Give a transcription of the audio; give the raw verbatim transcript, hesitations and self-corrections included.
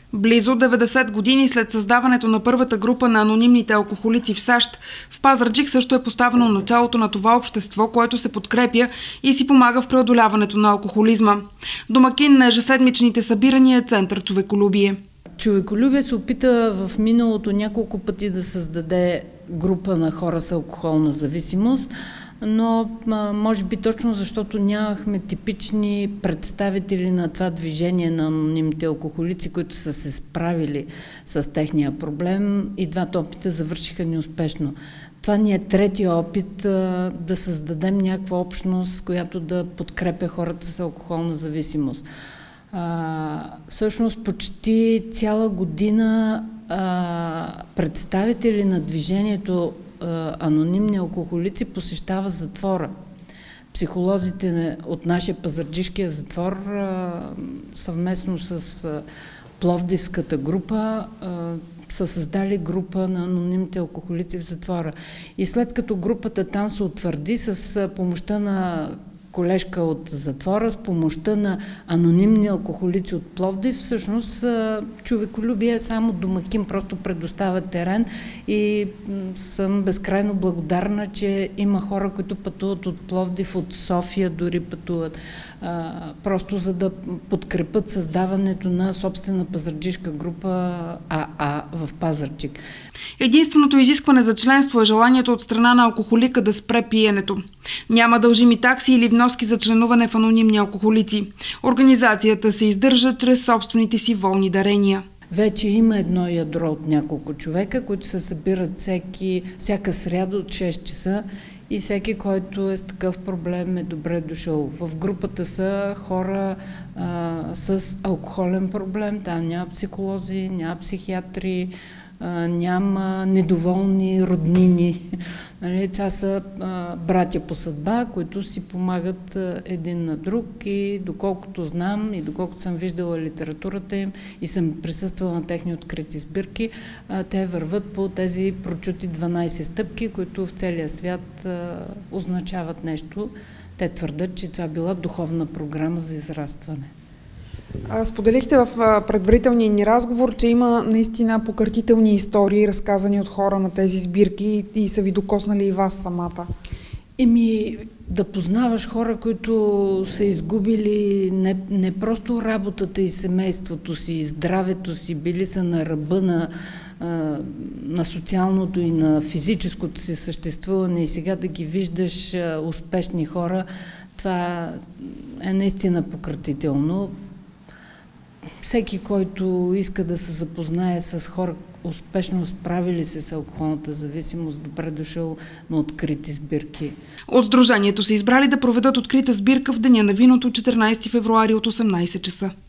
Близо деветдесет години след създаването на първата група на анонимните алкохолици в САЩ, в Пазарджик също е поставено началото на това общество, което се подкрепя и си помага в преодоляването на алкохолизма. Домакин на ежеседмичните събирания е Център Човеколюбие. Човеколюбие се опита в миналото няколко пъти да създаде група на хора с алкохолна зависимост, но може би точно защото нямахме типични представители на това движение на анонимните алкохолици, които са се справили с техния проблем, и двата опита завършиха неуспешно. Това ни е третия опит да създадем някаква общност, която да подкрепя хората с алкохолна зависимост. А, всъщност почти цяла година а, представители на движението а, анонимни алкохолици посещава затвора. Психолозите от нашия пазарджишкия затвор а, съвместно с а, пловдивската група а, са създали група на анонимните алкохолици в затвора. И след като групата там се утвърди с помощта на колежка от затвора, с помощта на анонимни алкохолици от Пловдив, всъщност Човеколюбие е само домакин, просто предоставя терен, и съм безкрайно благодарна, че има хора, които пътуват от Пловдив, от София дори пътуват, а, просто за да подкрепят създаването на собствена пазарджишка група АА в Пазарджик. Единственото изискване за членство е желанието от страна на алкохолика да спре пиенето. Няма дължими такси или вноски за членуване в анонимни алкохолици. Организацията се издържа чрез собствените си волни дарения. Вече има едно ядро от няколко човека, които се събират всеки, всяка сряда от шест часа, и всеки, който е с такъв проблем, е добре дошъл. В групата са хора а, с алкохолен проблем, там няма психолози, няма психиатри, а, няма недоволни роднини. Нали, това са а, братя по съдба, които си помагат а, един на друг, и доколкото знам и доколкото съм виждала литературата им и съм присъствала на техни открити сбирки, а, те върват по тези прочути дванайсет стъпки, които в целия свят а, означават нещо. Те твърдят, че това била духовна програма за израстване. Споделихте в предварителния ни разговор, че има наистина покъртителни истории, разказани от хора на тези сбирки, и са ви докоснали и вас самата. Еми, да познаваш хора, които са изгубили не, не просто работата и семейството си, и здравето си, били са на ръба на, на социалното и на физическото си съществуване, и сега да ги виждаш успешни хора, това е наистина покъртително. Всеки, който иска да се запознае с хора, успешно справили се с алкохолната зависимост, добре дошъл на открити сбирки. От сдружението са избрали да проведат открита сбирка в Деня на виното, четиринайсети февруари от осемнайсет часа.